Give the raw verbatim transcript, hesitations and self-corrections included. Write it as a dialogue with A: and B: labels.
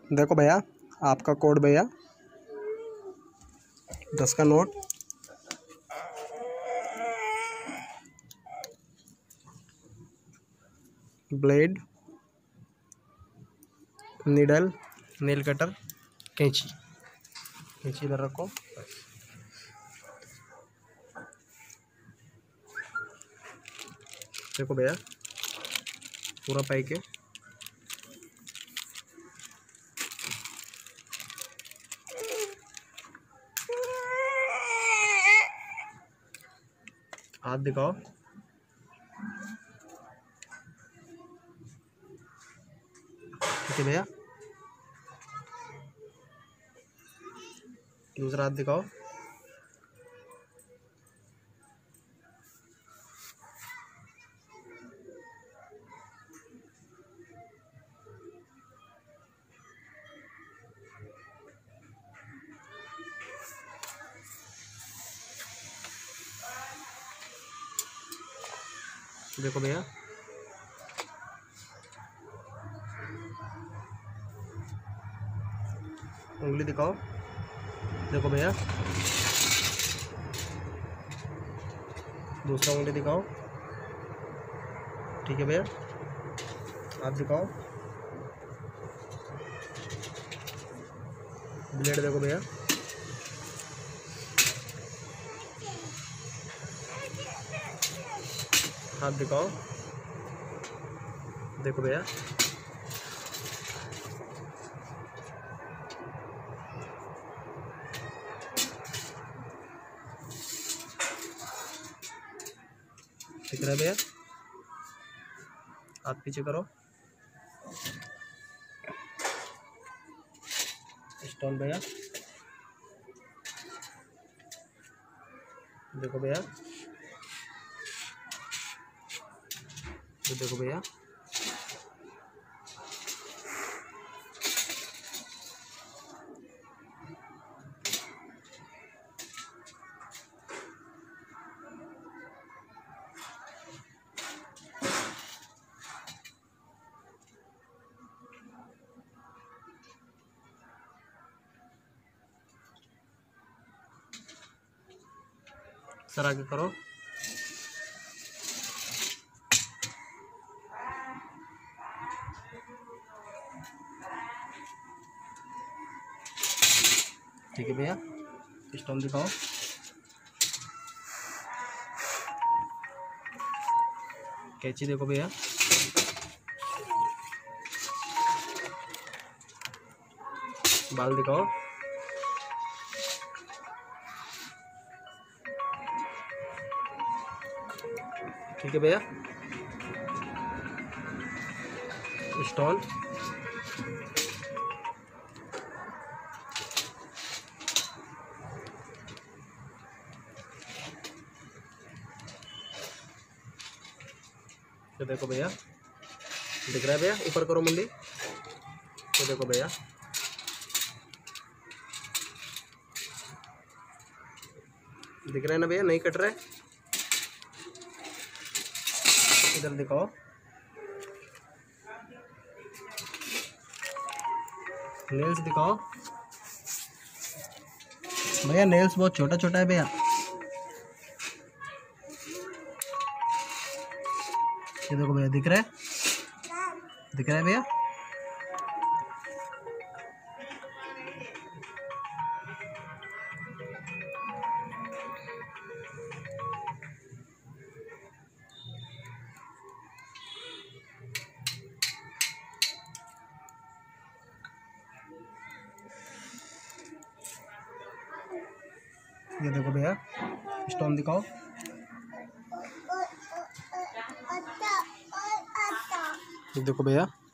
A: देखो भैया, आपका कोड भैया, दस का note, blade, needle, nail cutter, कैंची। कैंची इधर रखो। देखो भैया, पूरा पैक है। हाथ दिखाओ। ठीक है भैया, दूसरा हाथ दिखाओ। देखो भैया, उंगली दिखाओ। देखो भैया, दूसरा उंगली दिखाओ। ठीक है भैया, हाथ दिखाओ। ब्लेड देखो भैया। हाथ दिखाओ। देखो भैया, दिख रहा है भैया। हाथ पीछे करो। स्टोन भैया, देखो भैया, तो देखो भैया, सर आगे करो। ठीक है भैया, स्टोन दिखाओ। कैंची देखो भैया। बाल दिखाओ। ठीक है भैया, स्टोन। तो देखो भैया, दिख रहा है भैया, ऊपर करो मुंडी। तो देखो भैया, दिख रहा है ना भैया, नहीं कट रहा है। इधर दिखाओ। नेल्स दिखाओ भैया, नेल्स बहुत छोटा छोटा है भैया। ये देखो भैया, दिख रहा है, दिख रहा है भैया। ये देखो भैया, स्टोन दिखाओ। देखो भैया,